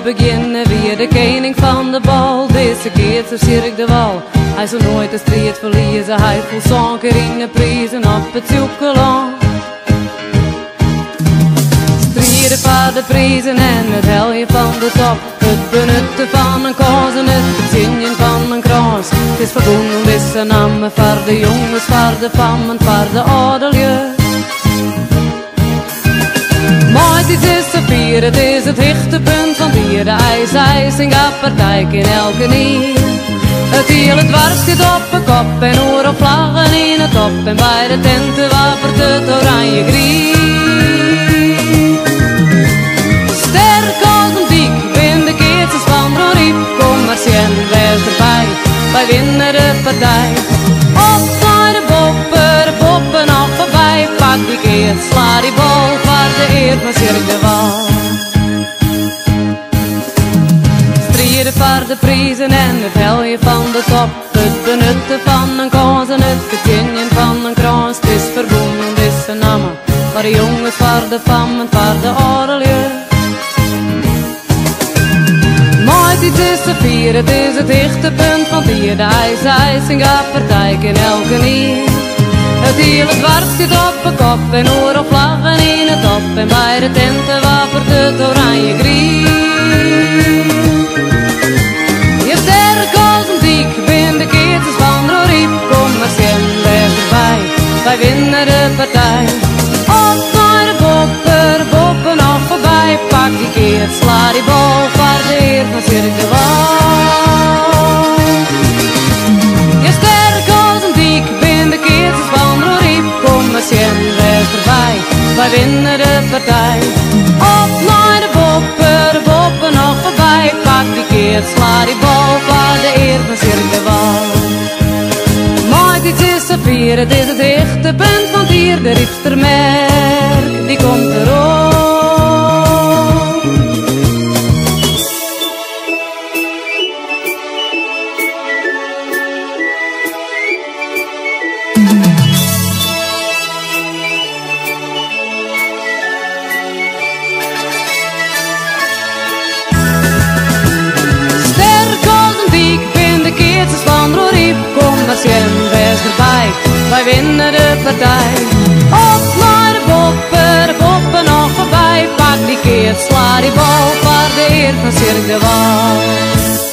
beginnen weer de koning van de bal. Deze keer zo Cirque de Wal. Hij zal nooit de strijd verliezen. Hij voelt zo'n keer in de prijzen op het zoekeland. Strijden voor de prijzen en het helje van de top. Het benutten van een koos en het bezingen van een kroos. Het is verbonden, het is een naam voor de jongens, voor de fammen, voor de adelje. Maar het is te vieren, het is het hoogtepunt van dier. De ijs en partij in elke nier. Het hele dwars zit op een kop en oor op vlaggen in het top. En bij de tenten wapert het oranje griet. Sterk als een diek, win de keertjes van Roriep. Kom maar Sjen, wees erbij, wij winnen de partij. Op naar de poppen af voorbij. Pak die keert, sla die bal, waar de eer van Cirque de Wal. Strijden voor de prijzen en het helje van de top. Het benutten van een koos en het verdienen van een kroos. Het is verbonden, het is een naam voor de jongens, voor de fammen, voor de adelje. Maar het is te vieren, het is het hoogtepunt van dier. De ijs en partij in elke nier. Het hele dwars zit op een kop en oor op vlaggen in het top. En bij de tenten wapert het oranje griet. Je sterk als een diek, win de keertjes van Roriep. Kom maar Sjen, wees erbij, wij winnen de partij. Op naar de poppen af voorbij. Pak die keert, sla die bal, waar de eer van Cirque de Wal. Je sterk als een diek, win de keertjes van Roriep. Kom maar Sjen, wees erbij, wij winnen de partij. Op naar de poppen af voorbij. Pak die keert, sla die bal, waar de eer van Cirque de Wal. Maar dit is te vieren, het is het hoogtepunt van dier. De Riepstermerk, die komt erop. Sjen, wees erbij, wij winnen de partij. Op naar de poppen nog voorbij. Pak die keer, sla die bal, waar de eer van Cirque de Wal.